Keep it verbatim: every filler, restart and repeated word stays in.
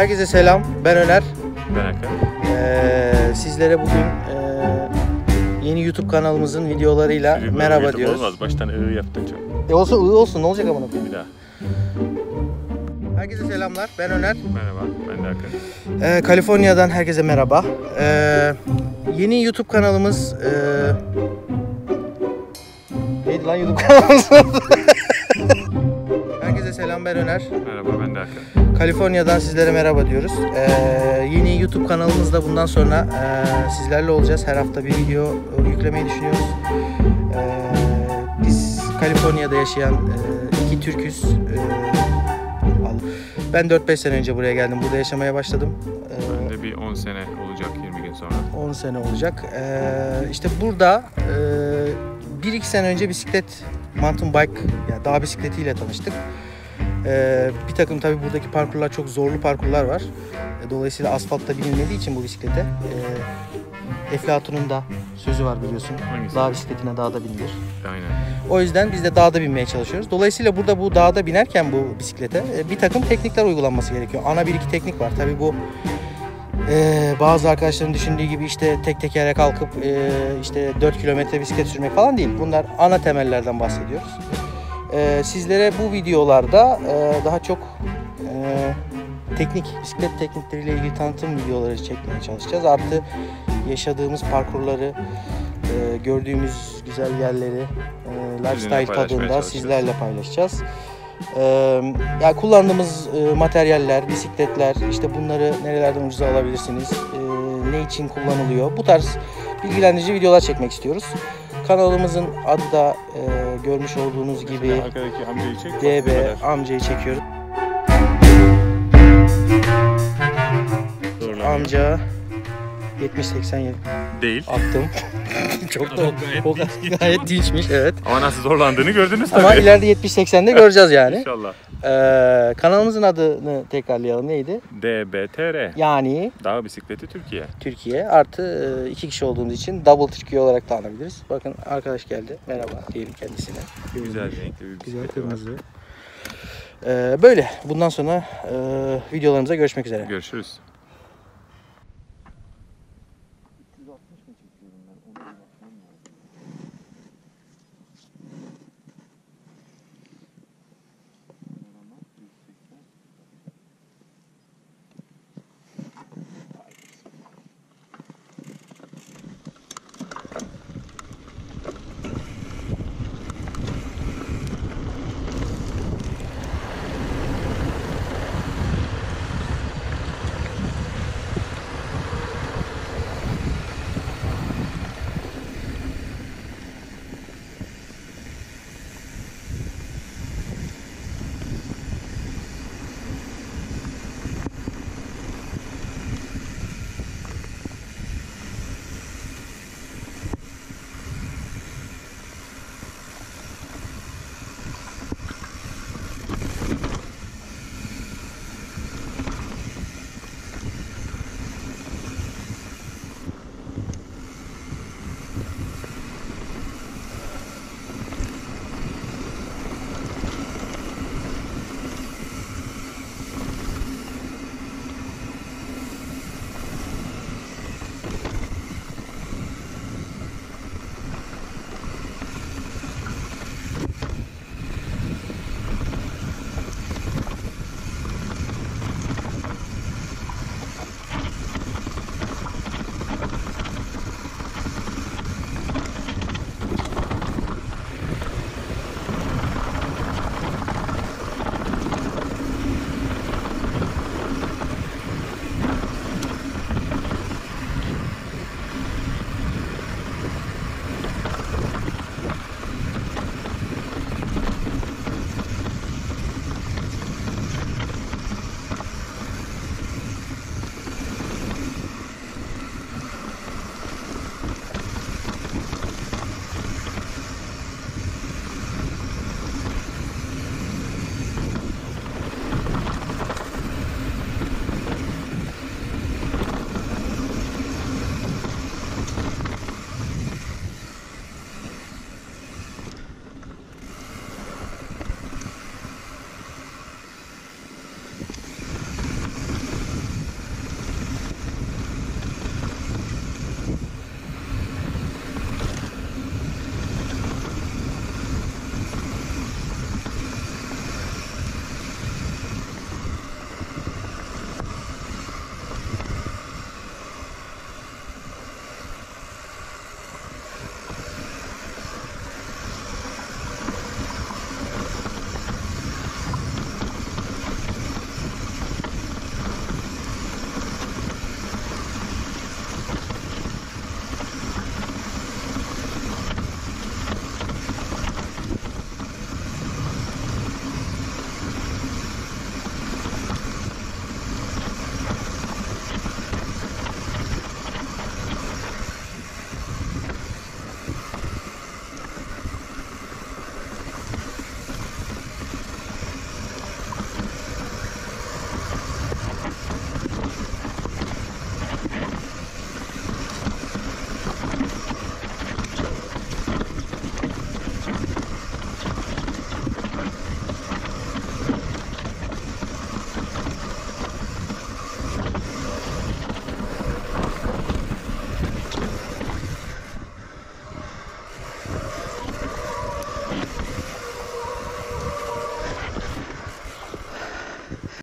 Herkese selam, ben Öner. Ben Hakan. Ee, sizlere bugün e, yeni YouTube kanalımızın videolarıyla Sizin merhaba YouTube diyoruz. Olmaz, baştan ı yaptın çok. E olsun, ı olsun, ne olacak amına koyayım? Bir daha. Herkese selamlar, ben Öner. Merhaba, ben de Hakan. Ee, Kaliforniya'dan herkese merhaba. Ee, yeni YouTube kanalımız... E, neydi lan YouTube kanalımız? Herkese selam, ben Öner. Merhaba, ben de Hakan. Kaliforniya'dan sizlere merhaba diyoruz. Ee, yeni YouTube kanalımızda bundan sonra e, sizlerle olacağız. Her hafta bir video yüklemeyi düşünüyoruz. Ee, biz Kaliforniya'da yaşayan e, iki Türk'üz. Ee, ben dört beş sene önce buraya geldim. Burada yaşamaya başladım. Ee, ben de bir on sene olacak, yirmi gün sonra. on sene olacak. Ee, işte burada e, bir iki sene önce bisiklet, mountain bike, yani dağ bisikletiyle tanıştık. Ee, bir takım tabii buradaki parkurlar çok zorlu parkurlar var. Ee, dolayısıyla asfaltta binilmediği için bu bisiklete e, Eflatun'un da sözü var biliyorsun. Hangisi? Dağ bisikletine dağda binilir. Aynen. O yüzden biz de dağda binmeye çalışıyoruz. Dolayısıyla burada bu dağda binerken bu bisiklete e, bir takım teknikler uygulanması gerekiyor. Ana bir iki teknik var. Tabii bu e, bazı arkadaşların düşündüğü gibi işte tek tekere kalkıp e, işte dört kilometre bisiklet sürmek falan değil. Bunlar ana temellerden bahsediyoruz. Ee, sizlere bu videolarda e, daha çok e, teknik, bisiklet teknikleriyle ilgili tanıtım videoları çekmeye çalışacağız. Artı yaşadığımız parkurları, e, gördüğümüz güzel yerleri, e, lifestyle tadında sizlerle paylaşacağız. E, yani kullandığımız e, materyaller, bisikletler, işte bunları nerelerden ucuza alabilirsiniz, e, ne için kullanılıyor, bu tarz bilgilendirici videolar çekmek istiyoruz. Kanalımızın adı da e, görmüş olduğunuz gibi Arkadaki amcayı çek. D B amcayı çekiyoruz. Amca yetmiş seksen değil. attım. Çok da çok gayet dinçmiş, evet. Ama nasıl zorlandığını gördünüz tabii. Ama ileride yetmiş seksende göreceğiz yani. İnşallah. Ee, kanalımızın adını tekrarlayalım, neydi? D B T R. Yani Dağ bisikleti Türkiye. Türkiye artı e, iki kişi olduğumuz için Double Türkiye olarak da anabiliriz. Bakın arkadaş geldi. Merhaba diyelim kendisine. Güzel renkli bir Güzel bisikleti var. kırmızı. Ee, böyle. Bundan sonra e, videolarımıza görüşmek üzere. Görüşürüz.